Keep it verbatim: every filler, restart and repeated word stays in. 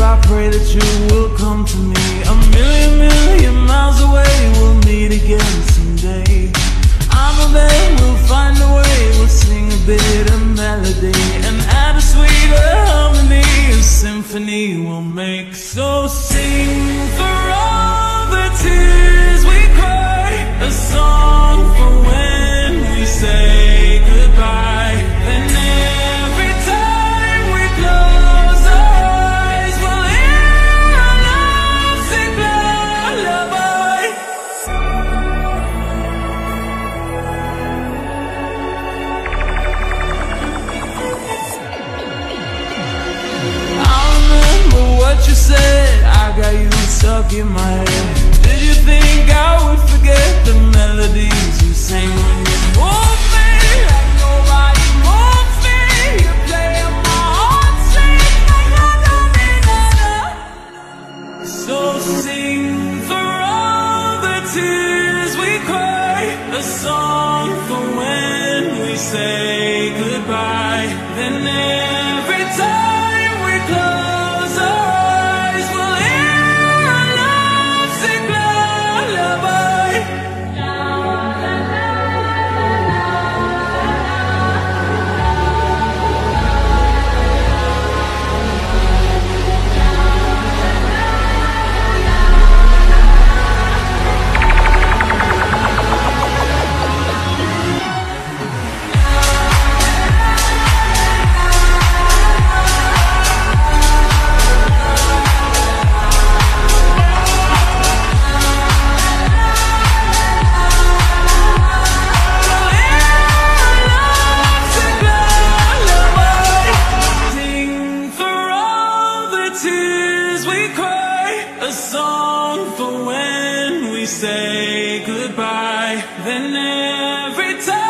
I pray that you will come to me. A million, million miles away, we'll meet again someday. I know that we'll find a way, we'll sing a bit of melody and add a sweeter harmony. A symphony we'll make. So sing for all the tears we cry, a song for when we say goodbye. Then every time we close our eyes, we'll hear a lovesick lullaby. I remember what you said, I got you stuck in my head. Did you think I would forget the melodies you sang when you moved me like nobody moved me? You play on my heartstrings like na-na-na-na-na. So sing for all the tears we cry, a song for when we say goodbye. Then every time we close our eyes, we'll hear a lovesick lullaby. Tears we cry, a song for when we say goodbye. Then every time